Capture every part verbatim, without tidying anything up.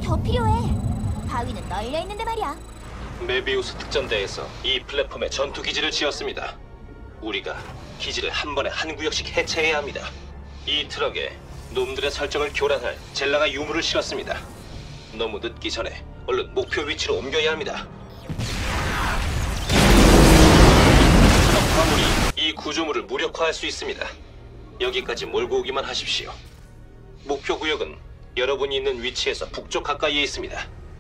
더 필요해. 바위는 널려 있는데 말이야. 메비우스 특전대에서 이 플랫폼에 전투 기지를 지었습니다. 우리가 기지를 한 번에 한 구역씩 해체해야 합니다. 이 트럭에 놈들의 설정을 교란할 젤라가 유물을 실었습니다. 너무 늦기 전에 얼른 목표 위치로 옮겨야 합니다. 트럭 화물이 이 구조물을 무력화할 수 있습니다. 여기까지 몰고 오기만 하십시오. 목표 구역은 여러분이 있는 위치에서 북쪽 가까이에 있습니다.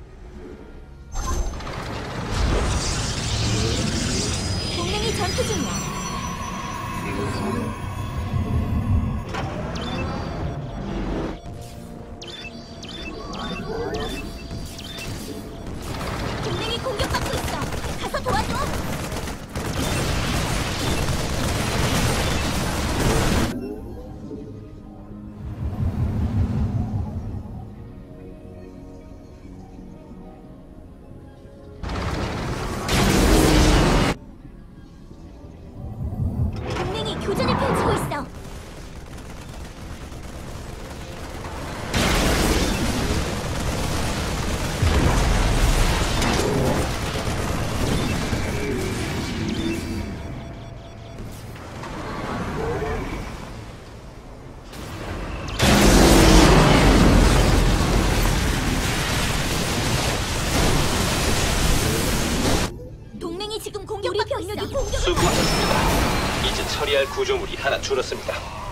동맹이 전투 중이야. 동맹이 공격받고 있어. 가서 도와줘. 동맹이 교전을 펼치고 있어. 동맹이 지금 공격받고 있어. 공격을 수고하셨습니다. 이제 처리할 구조물이 하나 줄었습니다.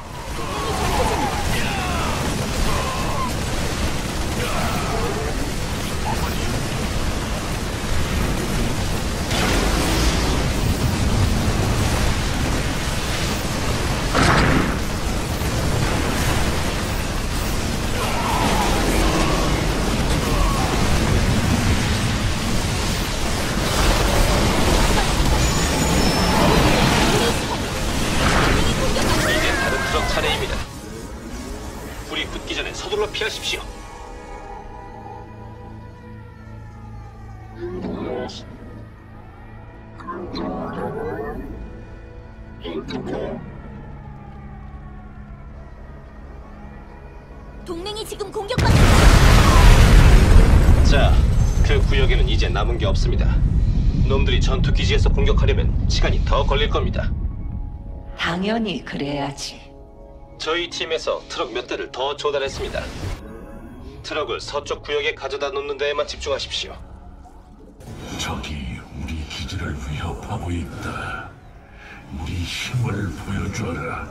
이제 다른 트럭 차례입니다. 불이 붙기 전에 서둘러 피하십시오. 동맹이 지금 공격받고 있어. 자, 그 구역에는 이제 남은 게 없습니다. 놈들이 전투 기지에서 공격하려면 시간이 더 걸릴 겁니다. 당연히 그래야지. 저희 팀에서 트럭 몇 대를 더 조달했습니다. 트럭을 서쪽 구역에 가져다 놓는 데에만 집중하십시오. 적이 우리 기지를 위협하고 있다. 우리 힘을 보여줘라.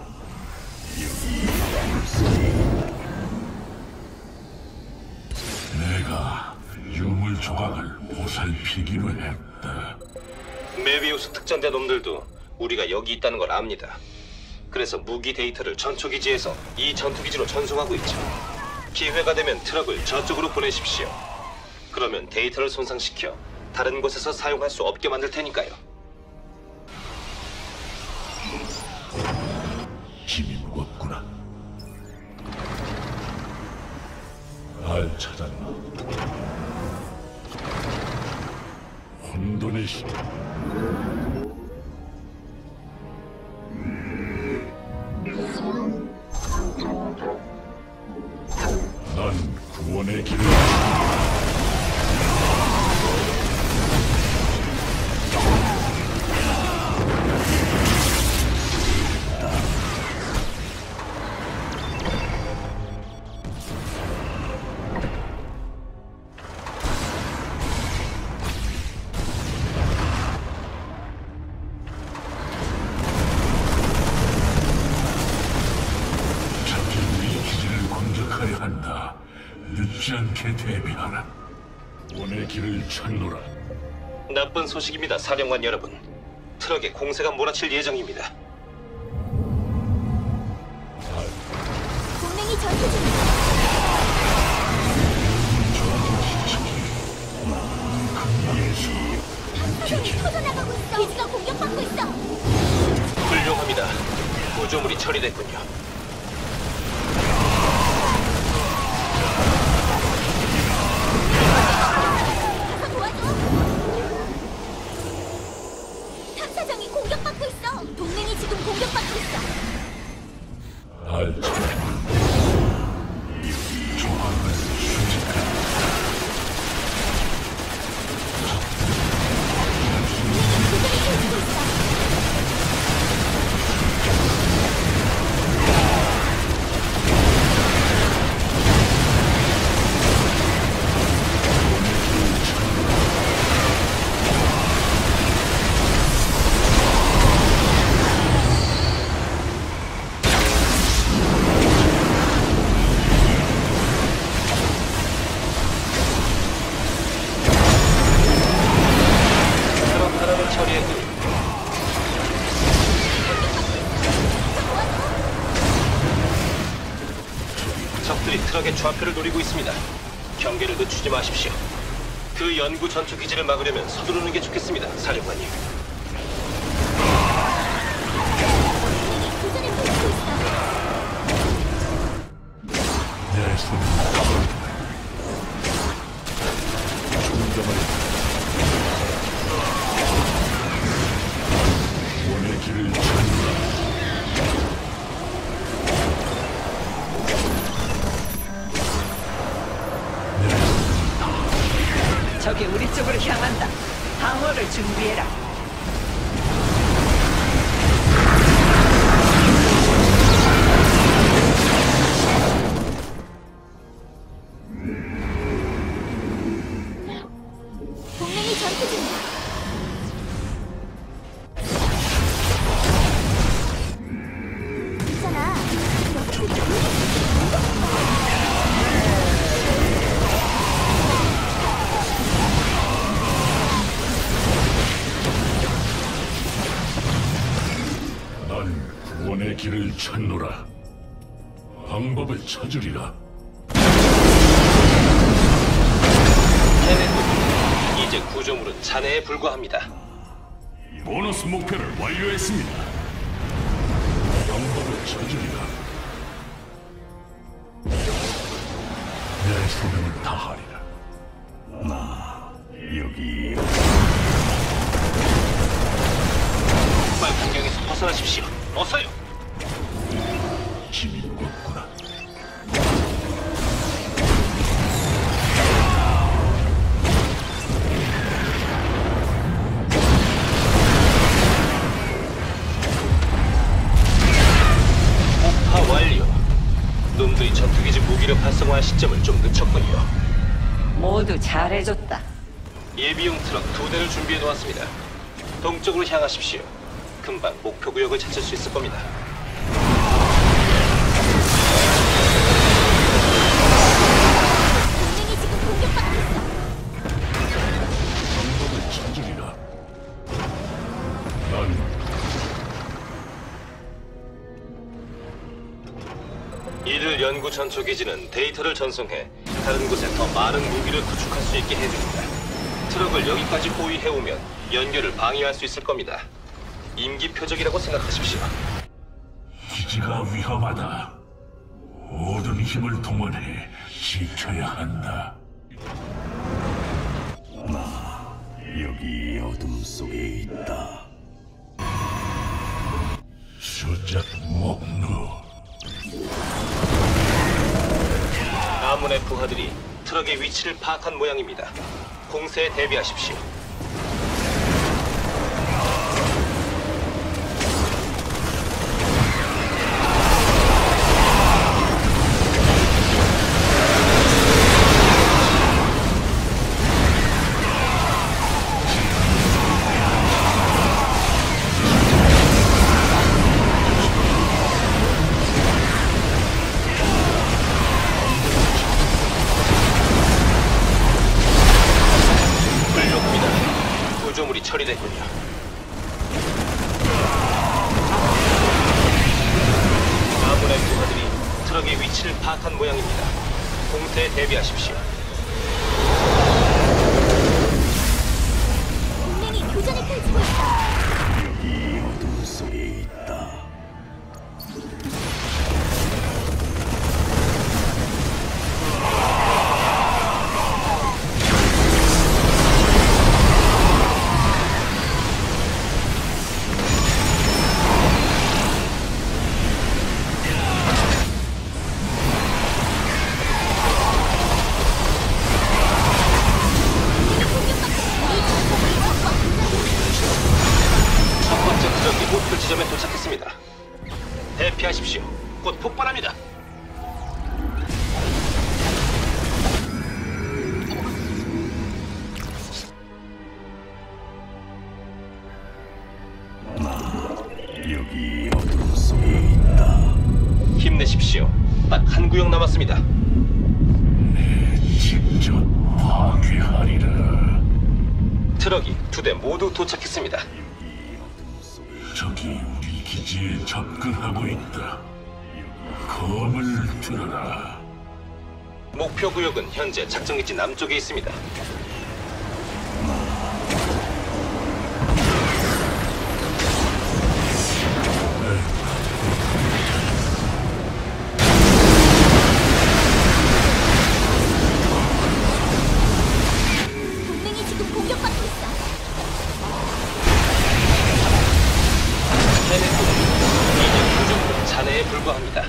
내가 유물 조각을 보살피기로 했다. 메비우스 특전대 놈들도 우리가 여기 있다는 걸 압니다. 그래서 무기 데이터를 전초기지에서 이 전투기지로 전송하고 있죠. 기회가 되면 트럭을 저쪽으로 보내십시오. 그러면 데이터를 손상시켜 다른 곳에서 사용할 수 없게 만들 테니까요. 힘이 무겁구나. 날 찾았나? 혼돈의 힘. 난 구원의 길을 한다. 늦지 않게 대비하라. 원의 길을 찾노라. 나쁜 소식입니다, 사령관 여러분. 트럭에 공세가 몰아칠 예정입니다. 동맹이 전투 중이야. 전투기 터져나가고 있어. 기지가 공격받고 있어. 훌륭합니다. 구조물이 처리됐군요. 가서 도와줘. 탐사정이 공격받고 있어. 동맹이 지금 공격받고 있어. 날 찾아. 조합을 수집해. 트럭의 좌표를 노리고 있습니다. 경계를 늦추지 마십시오. 그 연구 전투 기지를 막으려면 서두르는 게 좋겠습니다, 사령관님. 교전을 펼치고 있어. 내 손을 충전을 구원의 길을 찾노라. 적이 우리 쪽으로 향한다. 방어를 준비해라. 동맹이 전투 중이야. 있잖아. 난 구원의 길을 찾노라. 방법을 찾으리라. 해냈군요. 이제 구조물은 잔해에 불과합니다. 보너스 목표를 완료했습니다. 방법을 찾으리라. 내 소명을 다하리라. 나 여기 빨리 환경에서 벗어나십시오. 어서요. 짐이 무겁구나. 폭파 완료. 놈들이 전투기지 무기력 활성화할 시점을 좀 늦췄군요. 모두 잘해줬다. 예비용 트럭 두 대를 준비해 놓았습니다. 동쪽으로 향하십시오. 금방 목표 구역을 찾을 수 있을 겁니다. 동맹이 지금 공격받고 있어. 방법을 찾으리라. 난 이들 연구 전초 기지는 데이터를 전송해 다른 곳에 더 많은 무기를 구축할 수 있게 해줍니다. 트럭을 여기까지 호위해오면 연결을 방해할 수 있을 겁니다. 임기 표적이라고 생각하십시오. 기지가 위험하다. 모든 힘을 동원해 지켜야 한다. 나 여기 어둠 속에 있다. 수작 목루. 아문의 부하들이 트럭의 위치를 파악한 모양입니다. 공세에 대비하십시오. 구조물이 처리됐군요. 아문의 부하들이 트럭의 위치를 파악한 모양입니다. 공세에 대비하십시오. 동맹이 교전을 펼치고 있어. 여기 어둠 속에 있다. 첫 번째 트럭이 목표 지점에 도착했습니다. 대피하십시오. 곧 폭발합니다. 여기 어둠 속에 있다. 힘내십시오. 딱 한 구역 남았습니다. 내 직접 파괴하리라. 트럭이 두 대 모두 도착했습니다. 적이 우리 기지에 접근하고 있다. 검을 들어라. 목표 구역은 현재 작전기지 남쪽에 있습니다. 동맹이 지금 공격받고 있어. 해냈고 이제 구조물은 잔해에 불과합니다.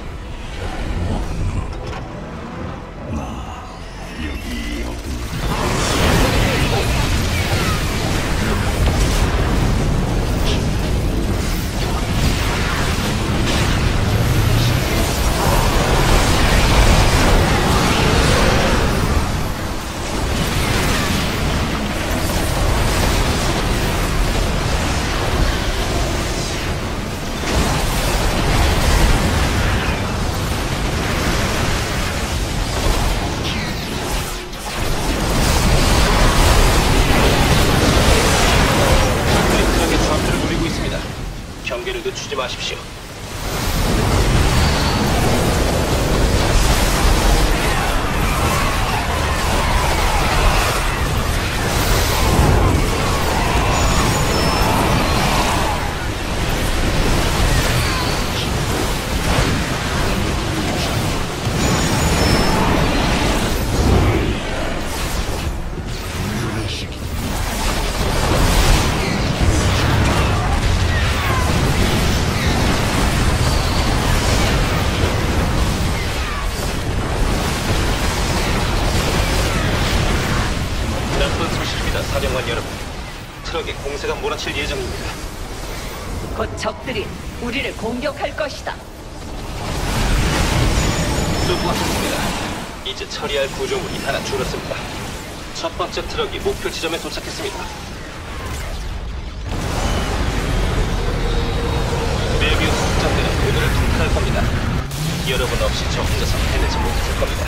경계를 늦추지 마십시오. 나쁜 소식입니다, 사령관 여러분. 트럭에 공세가 몰아칠 예정입니다. 곧 적들이 우리를 공격할 것이다. 수고하셨습니다. 이제 처리할 구조물이 하나 줄었습니다. 첫 번째 트럭이 목표 지점에 도착했습니다. 메비우스 특전대는 오늘을 통과할 겁니다. 여러분 없이 저 혼자서 해내지 못했을 겁니다.